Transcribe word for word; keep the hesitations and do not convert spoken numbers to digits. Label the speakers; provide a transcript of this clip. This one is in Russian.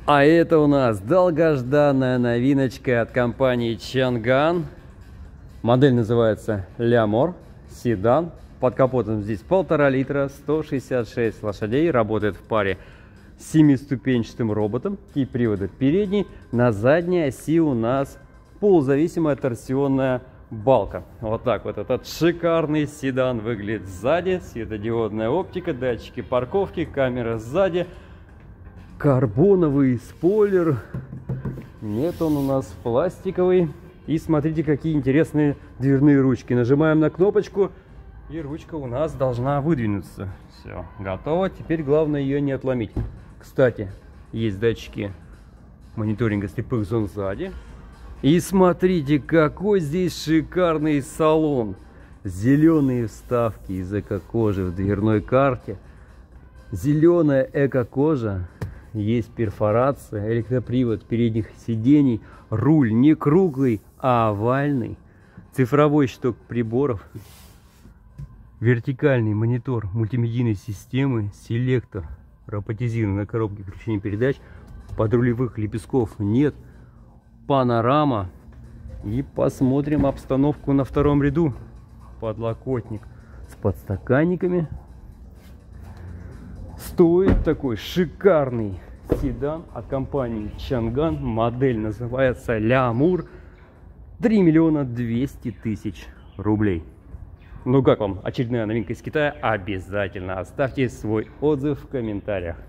Speaker 1: А это у нас долгожданная новиночка от компании Чанган. Модель называется Lamor, седан. Под капотом здесь полтора литра, сто шестьдесят шесть лошадей. Работает в паре с семиступенчатым роботом. Тип привода передний. На задней оси у нас полузависимая торсионная балка. Вот так вот этот шикарный седан выглядит сзади. Светодиодная оптика, датчики парковки, камера сзади. Карбоновый спойлер. Нет, он у нас пластиковый. И смотрите, какие интересные дверные ручки. Нажимаем на кнопочку, и ручка у нас должна выдвинуться. Все, готово. Теперь главное ее не отломить. Кстати, есть датчики мониторинга слепых зон сзади. И смотрите, какой здесь шикарный салон. Зеленые вставки из эко-кожи в дверной карте. Зеленая эко-кожа. Есть перфорация, электропривод передних сидений, руль не круглый, а овальный, цифровой щиток приборов, вертикальный монитор мультимедийной системы, селектор, роботизированная коробка переключения передач, подрулевых лепестков нет, панорама. И посмотрим обстановку на втором ряду. Подлокотник с подстаканниками. Стоит такой шикарный седан от компании Чанган. Модель называется Lamor. три миллиона двести тысяч рублей. Ну как вам очередная новинка из Китая? Обязательно оставьте свой отзыв в комментариях.